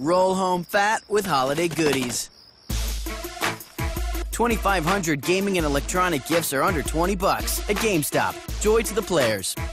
Roll home fat with holiday goodies. 2,500 gaming and electronic gifts are under $20 at GameStop. Joy to the players.